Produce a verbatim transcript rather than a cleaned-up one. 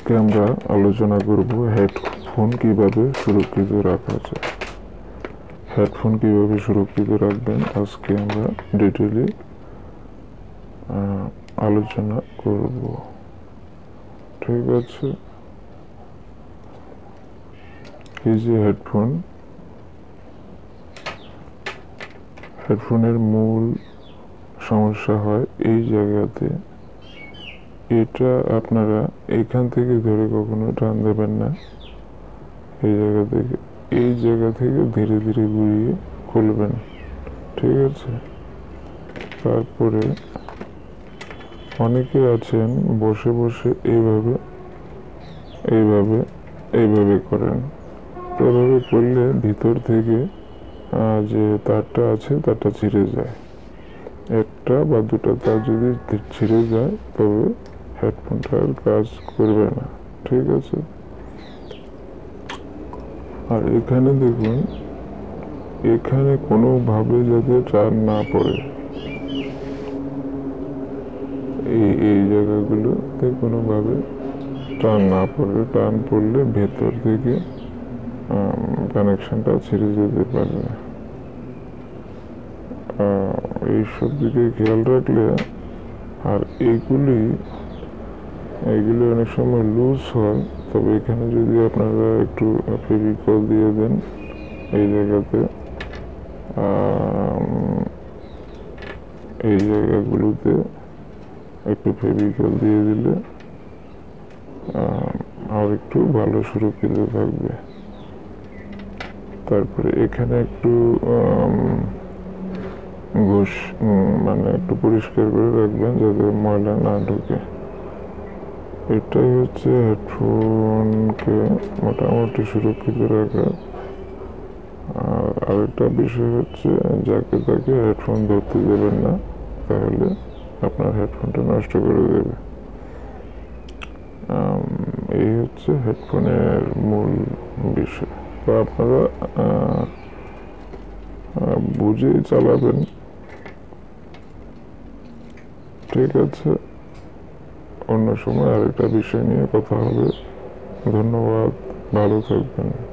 আজকে আমরা আলোচনা করব হেডফোন কিভাবে সুরক্ষিত রাখা যায়। হেডফোন কিভাবে সুরক্ষিত রাখবেন আজকে আমরা ডিটেইলে আলোচনা করব। ঠিক আছে, এই যে হেডফোন হেডফোনের মূল সমস্যা হয় এই জায়গাতে। এটা আপনারা এখান থেকে ধরে কখনো টান দেবেন না, এই জায়গা থেকে এই জায়গা থেকে ধীরে ধীরে ঘুরিয়ে খুলবেন। ঠিক আছে, তারপরে অনেকে আছেন বসে বসে এইভাবে এইভাবে এইভাবে করেন। এভাবে করলে ভিতর থেকে যে তারটা আছে তারটা ছিঁড়ে যায়। একটা বা দুটা তার যদি ছিঁড়ে যায় তবে হেডফোনটা আর কাজ করবে না। ঠিক আছে, আর এখানে দেখুন, এখানে কোনোভাবে যাতে টান না পড়ে, এই এই জায়গাগুলোতে কোনোভাবে টান না পড়ে। টান পড়লে ভেতর থেকে কানেকশনটা ছিঁড়ে যেতে পারে। এইসব দিকে খেয়াল রাখলে, আর এইগুলি এইগুলি অনেক সময় লুজ হয়, তবে এখানে যদি আপনারা একটু ফেভিকল দিয়ে দেন এই জায়গাতে, এই জায়গাগুলোতে একটু ফেভিকল দিয়ে দিলে আর একটু ভালো সুরক্ষিত থাকবে। তারপরে এখানে একটু ঘষ মানে একটু পরিষ্কার করে রাখবেন যাতে ময়লা না ঢুকে। এটাই হচ্ছে হেডফোনকে মোটামুটি সুরক্ষিত রাখা। আর আরেকটা বিষয় হচ্ছে, যাকে তাকে হেডফোন ধরতে দেবেন না, তাহলে আপনার হেডফোনটা নষ্ট করে দেবে। এই হচ্ছে হেডফোনের মূল বিষয়। তো আপনারা বুঝেই চালাবেন। ঠিক আছে, অন্য সময় আরেকটা বিষয় নিয়ে কথা হবে। ধন্যবাদ, ভালো থাকবেন।